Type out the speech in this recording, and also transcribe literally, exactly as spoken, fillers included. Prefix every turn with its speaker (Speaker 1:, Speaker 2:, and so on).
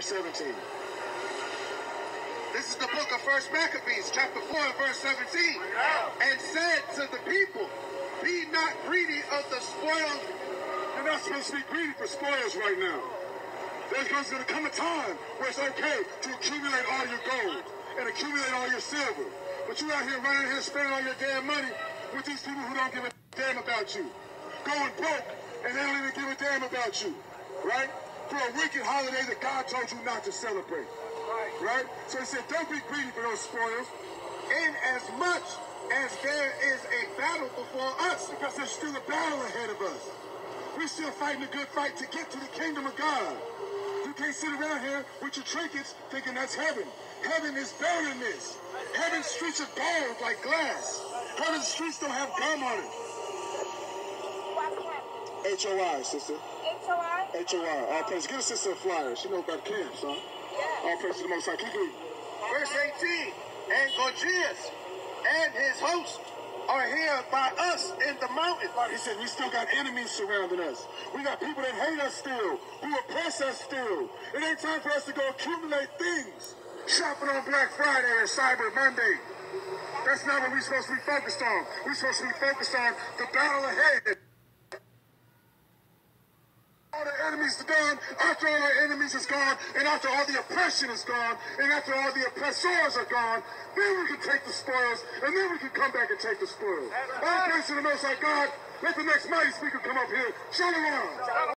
Speaker 1: verse seventeen. This is the book of First Maccabees, chapter four, verse seventeen. And said to the people, be not greedy of the spoils.
Speaker 2: You're not supposed to be greedy for spoils right now. There's going to come a time where it's okay to accumulate all your gold and accumulate all your silver. But you out here running here spending all your damn money with these people who don't give a damn about you. Going broke and they don't even give a damn about you. Right? For a wicked holiday that God told you not to celebrate. Right? So he said, don't be greedy for those spoils.
Speaker 1: In as much as there is a battle before us.
Speaker 2: Because there's still a battle ahead of us. We're still fighting a good fight to get to the kingdom of God. You can't sit around here with your trinkets thinking that's heaven. Heaven is better than this. Heaven's streets are gold like glass. Heaven's streets don't have gum on it. H O I, sister.
Speaker 3: H O I?
Speaker 2: H O I. All praise. Give a sister a flyer. She knows about camps, huh?
Speaker 3: Yeah.
Speaker 2: All praise to the Most High. Keep reading.
Speaker 1: Verse eighteen. And Gorgias and his host are here by us in the mountain.
Speaker 2: He said we still got enemies surrounding us. We got people that hate us still, who oppress us still. It ain't time for us to go accumulate things. Shopping on Black Friday or Cyber Monday. That's not what we're supposed to be focused on. We're supposed to be focused on the battle ahead. All the enemies are gone, after all our enemies is gone, and after all the oppression is gone, and after all the oppressors are gone, then we can take the spoils, and then we can come back and take the spoils. All praise to the Most High God. Let the next mighty speaker come up here. Shalom.